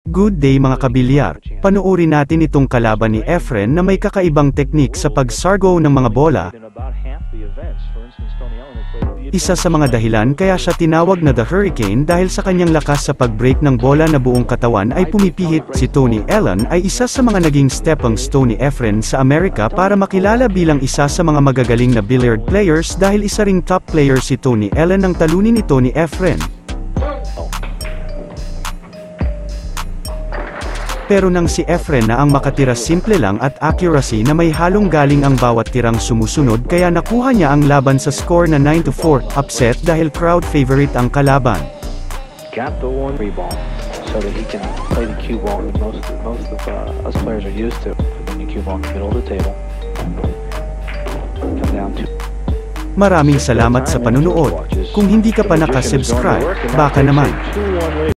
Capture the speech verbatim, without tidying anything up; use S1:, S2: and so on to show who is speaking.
S1: Good day mga kabilyar, panoorin natin itong kalaban ni Efren na may kakaibang teknik sa pagsargo ng mga bola. Isa sa mga dahilan kaya siya tinawag na The Hurricane dahil sa kanyang lakas sa pag-break ng bola na buong katawan ay pumipihit. Si Tony Allen ay isa sa mga naging stepping stone ni Efren sa Amerika para makilala bilang isa sa mga magagaling na billiard players dahil isa ring top player si Tony Allen ang talunin ni Tony Efren. Pero nang si Efren na ang makatira simple lang at accuracy na may halong galing ang bawat tirang sumusunod kaya nakuha niya ang laban sa score na nine to four, upset dahil crowd favorite ang kalaban.
S2: Got the one free ball so that he can play the cue ball that most, most of uh, us players are used to. Putting the cue ball in the middle of the table. Come down to
S1: Maraming salamat sa panunood. Kung hindi ka pa nakasubscribe, baka naman.